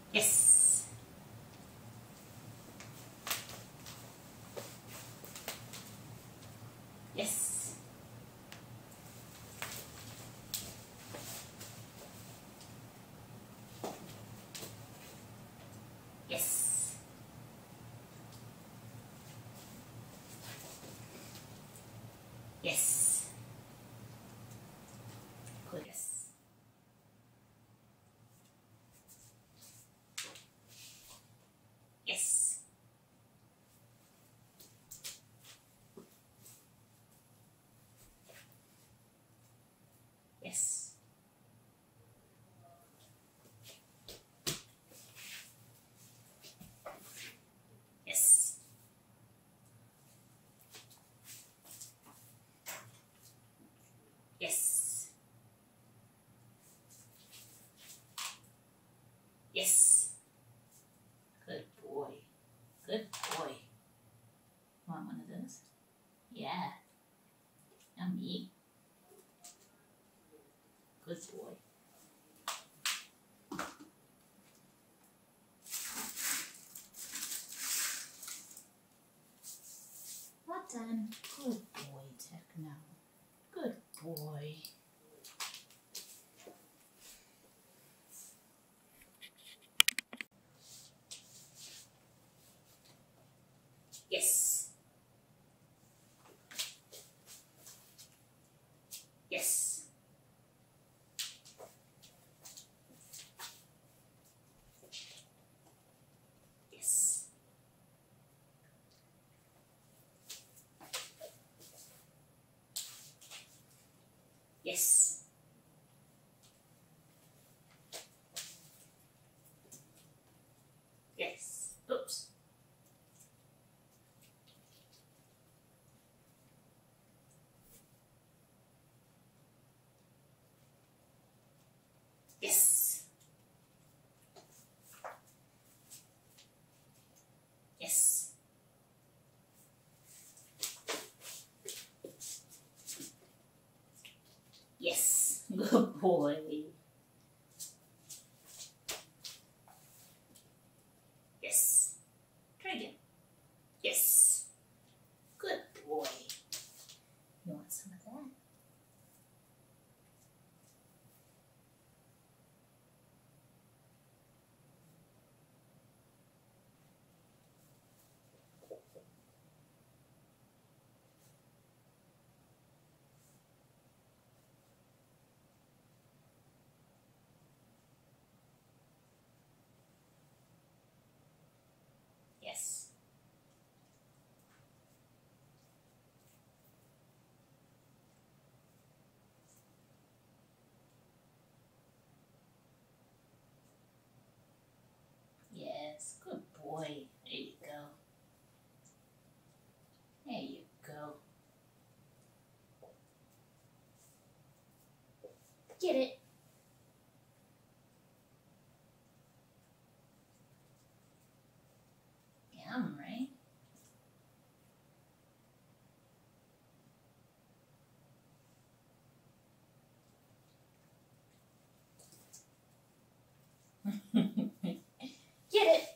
Yes. Yes. Yes. Yes. Good. Yes. Yes. Yes. Yes. Yes. Yes. Good boy. Good boy. Want one of those? Yeah. Yummy. Good boy. Well done. Good boy, Tekno. Good boy. Yes. Yes. Yes. Yes. Yes. Oops. Yes. Yes. Yes. Good boy. Yes. Try again. Yes. Good boy. You want some of that? Yes. Yes. Good boy. There you go. There you go. Get it. Yum, right? Get it.